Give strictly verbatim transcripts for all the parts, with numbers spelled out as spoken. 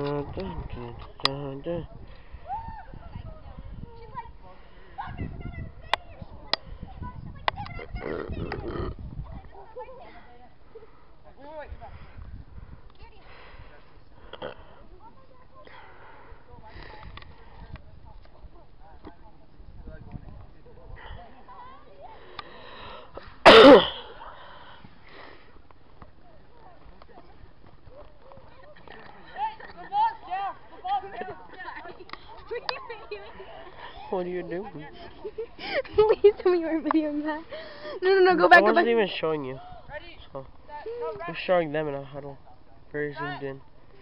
What are you doing? Please tell me you weren't videoing that. No, no, no, go back, I go back. wasn't even showing you. So, I'm showing them in a huddle. Very zoomed in.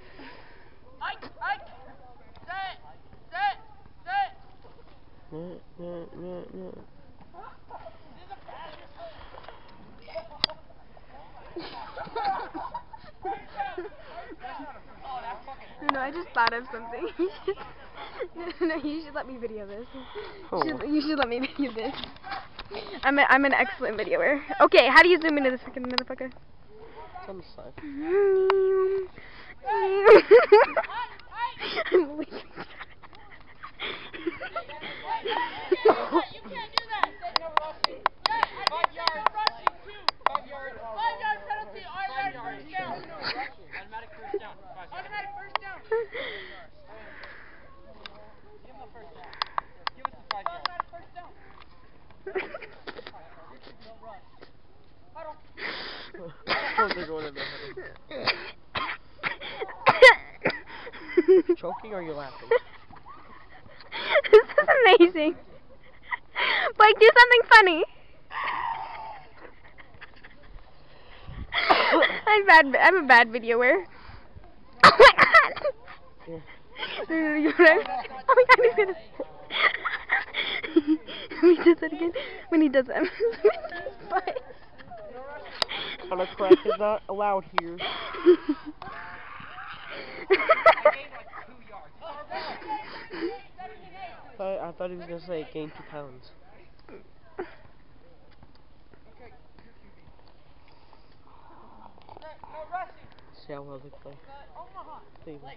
No, no, no, no. No, I just thought of something. No, no, you should let me video this. Oh. You, should, you should let me video this. I'm a, I'm an excellent videoer. Okay, how do you zoom into this freaking motherfucker? It's on the side. I'm leaving. You can't do that. Five yards. Five yards. Five yard penalty. Automatic first down. Automatic first down. Automatic first down. Give him the first down. Give us the five yards. Automatic first down. No rush. Huddle. They're going in the huddle. Choking or are you laughing? This is amazing. Blake, do something funny. I'm bad. I'm a bad videoer. Oh my god! Yeah. No, no, no, you know, oh my god, he's gonna. When he does that again, when he does that, but. Autocrack is not allowed here. I, I thought he was gonna say gain two pounds. See how well they play. They even play.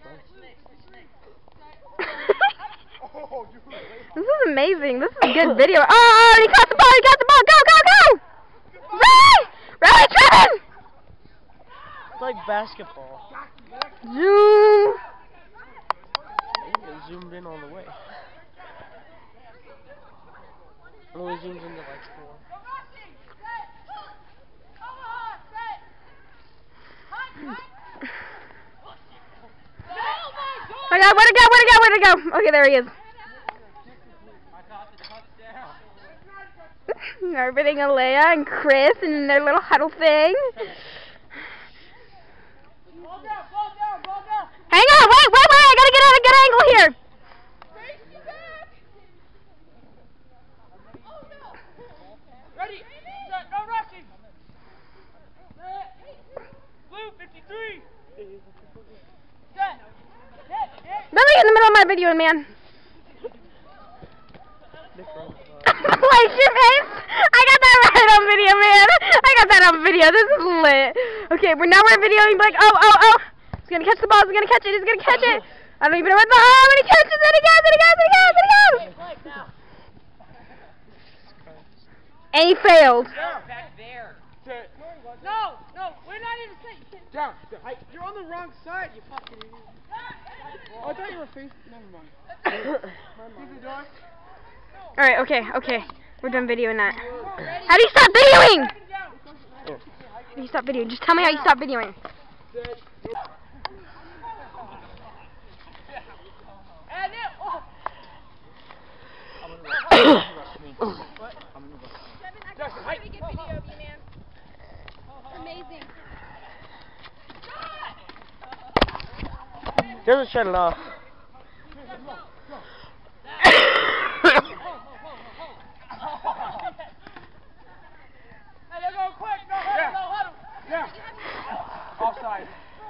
This is amazing. This is a good video. Oh, oh, he caught the ball. He caught the ball. Go, go, go! Run! Run, Trevin! It's like basketball. Zoom. It zoomed in all the way. It only zooms into like four. Oh my god, where'd it go? Where'd it go? Where'd it go? Okay, there he is. Everything Alea and Chris and their little huddle thing. Ball down, ball down, ball down. Hang on, wait, wait, wait, I gotta get out a good angle here. Ready, set, no rushing. Blue, fifty-three. Set. Hit, hit. Billy in the middle of my video, man. Like your face. I got that right on video, man. I got that on video. This is lit. Okay, we're now we're videoing. Like, oh, oh, oh. He's gonna catch the ball. He's gonna catch it. He's gonna catch it. I don't even know what the. Oh, and he catches it. He goes. And he goes. And he goes. And he goes. And he failed. Back there. No, no, we're not even saying. Down. I, you're on the wrong side, you fucking idiot. Oh, I thought you were facing. Never mind. Never mind. Alright, okay, okay. We're done videoing that. How do you stop videoing? How do you stop videoing? Just tell me how you stop videoing. And it. Oh. Devin, I got a pretty good video of you, man. Amazing. Doesn't shut it off. Hey, they're going quick. No huddle, Yeah. no huddle. Yeah. Offside.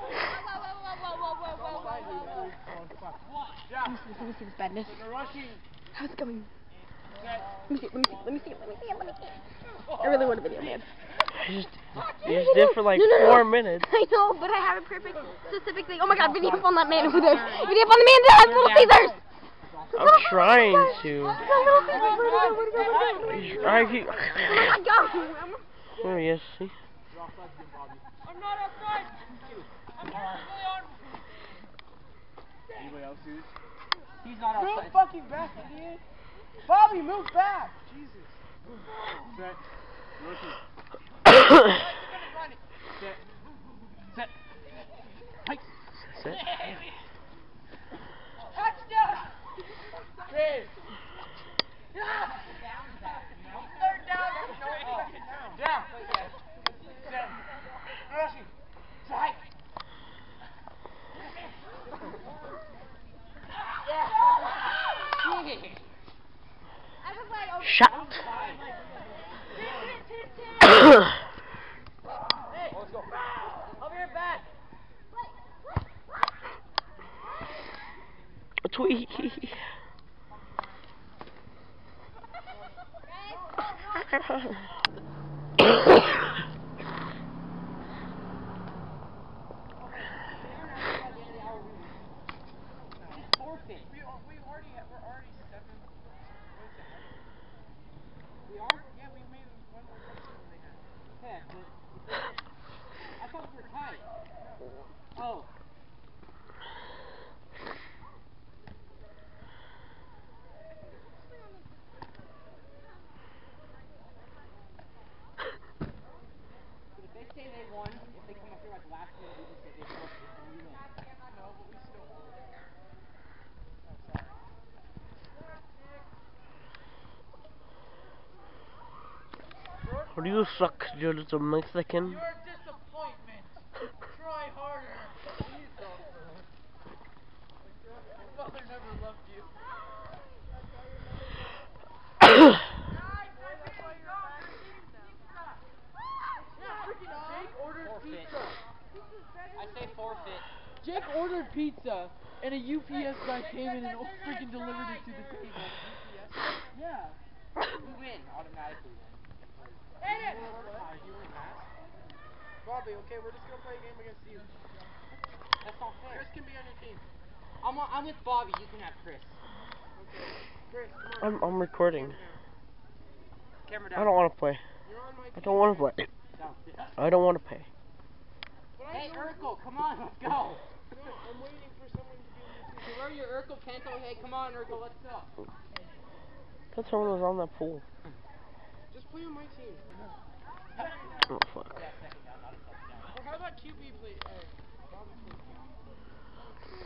Yeah. Let me see, let me see this badness. They're rushing. How's it going? Set. Let me see, let me see, let me see, let me see, let me see. I really want a video, man. You just, you just did for like No, no, no. four minutes. I know, but I have a perfect, specific thing. Oh my god, video up on that man over there. Video up on the man that has little scissors. I'm trying to. I keep. Oh my god. Oh yes, see. I'm not outside. I'm perfectly on. Anybody else, dude? He's not Move outside. fucking back, idiot! Bobby, move back! Jesus. Set. Rookie. Set. Set. Hike. Set. Touchdown. Chase. Third down. No, Down. Set. Rushing. Hike. Shot. Let's go. Over here, back. Tweet. Forfeit. We, we already have, we're already seven points ahead. We are? Yeah, we made one more touchdown than they had. Yeah, but I thought we were tied. Oh. But if they say they won, if they come up here like last minute, we just say they won, and we win. No, but we still won. How do you suck, dude? It's a Mexican. You're a disappointment. Try harder. Please don't. Your mother never loved you. Jake ordered Forfeit. pizza. I say forfeit. Jake ordered pizza, and a U P S guy came in and freaking delivered it to the table. Yeah. We win automatically then. Bobby, okay, we're just gonna play a game against you. That's not fair. Chris can be on your team. I'm, on- I'm with Bobby. You can have Chris. Okay. Chris, come on. I'm I'm recording. Camera down. I don't want to play. You're on my team. I don't want to play. Down. I don't want to pay. But I Hey, know- Urkel, come on, let's go. No, I'm waiting for someone to be on your team. So where are your Urkel Kento? Hey, come on, Urkel, let's go. That's someone was on that pool. Just play on my team. Oh fuck. Yeah, second down, not a touchdown. Or how about Q B play? Uh, Bobby play Q B?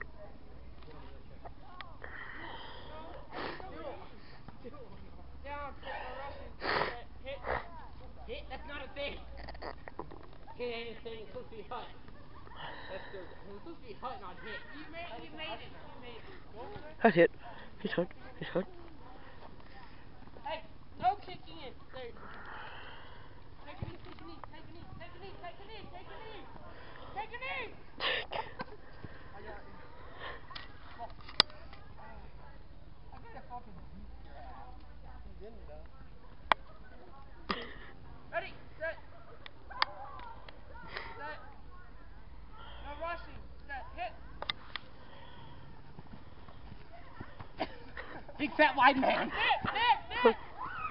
Down, set for rushing. Hit. Hit, that's not a thing. Hit ain't a thing, it's supposed to be hut. That's the, it's supposed to be hut, not hit. You made, you made it, you made it. Hut hit. He's hut. He's hut. Hey, no kicking it. There. Take a knee, take a knee, take a knee, take a knee, take a knee, take a knee. Take a knee. I got you. I'm gonna fucking beat your ass. He didn't though. Ready, set. Set. No rushing. Set. Hit. Big fat wide man. Nick, Nick, Nick.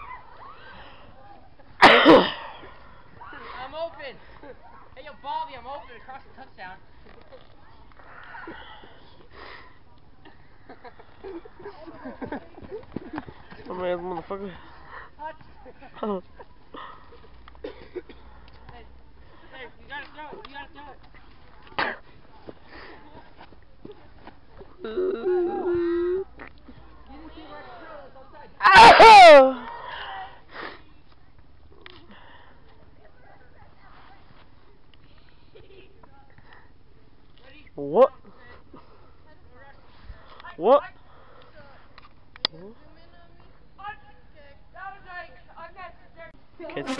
I'm open. Hey, yo, Bobby, I'm open across the touchdown. Oh man, motherfucker. Touch. Oh. Hey, hey, you gotta go. You gotta go. Ow! What? What? Okay,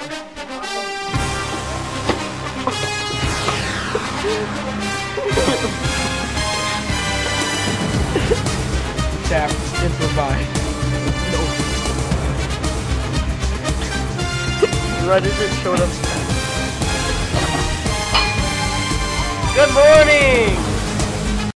Tap, improvise. Reddit showed up. Good morning!